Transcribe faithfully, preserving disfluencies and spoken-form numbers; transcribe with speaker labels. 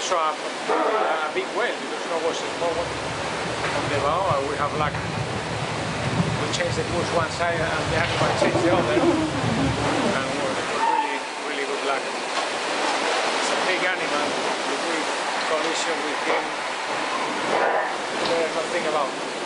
Speaker 1: also a, a big whale because you know was a small one on the bow. We have luck. We changed the course one side and the animal changed the other, and we're really, really good luck. It's a big animal. If we collision with him, there's nothing about.